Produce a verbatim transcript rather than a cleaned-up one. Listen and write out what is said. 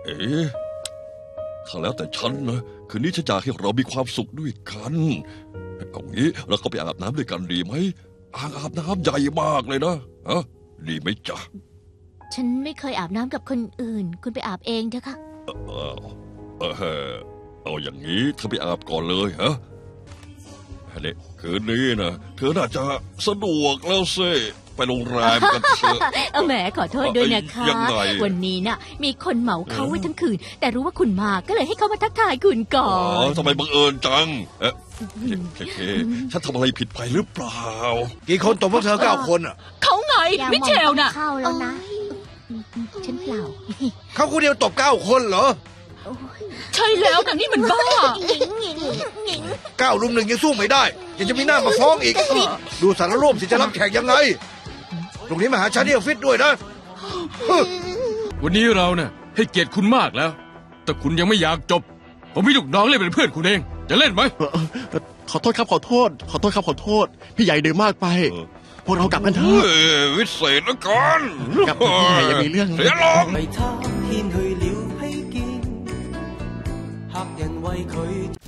เอ๊ะถ้าแล้วแต่ฉันนะคืนนี้ฉันอยากให้เรามีความสุขด้วยกันเอางี้เราก็ไปอาบน้ำด้วยกันดีไหมอ่างอาบน้ำใหญ่มากเลยนะฮะดีไหมจ๊ะฉันไม่เคยอาบน้ำกับคนอื่นคุณไปอาบเองเถอะค่ะเออเออเอาอย่างนี้เธอไปอาบก่อนเลยฮะเนี่ยคืนนี้นะเธอน่าจะสะดวกแล้วสิไปโรงแรมกันเถอะเอาแหมขอโทษด้วยนะคะวันนี้น่ะมีคนเหมาเขาไว้ทั้งคืนแต่รู้ว่าคุณมาก็เลยให้เขามาทักทายคุณก่อนทำไมบังเอิญจังเอ๊ะเคเคฉันทำอะไรผิดไปหรือเปล่ากี่คนตบพวกเธอเก้าคนอ่ะเขาไงมิเชลน่ะเข้าแล้วนะฉันเปล่าเขาคนเดียวตบเก้าคนเหรอใช่แล้วแต่นี่มันบ้าเก้าลุมหนึ่งยังสู้ไม่ได้ยังจะมีหน้ามาฟ้องอีกดูสารรูปสิจะรับแขกยังไงตรงนี้มาหาฉันที่ออฟฟิศด้วยนะวันนี้เราเนี่ยให้เกียรติคุณมากแล้วแต่คุณยังไม่อยากจบผมมีลูกน้องเล่นเป็นเพื่อนคุณเองจะเล่นไหมขอโทษครับขอโทษขอโทษครับขอโทษพี่ใหญ่ดื่มมากไปพวกเรากลับกันเถอะวิเศษละกันกลับพี่ใหญ่ยังมีเรื่องเสียลม为他牽去了披肩，客人為佢。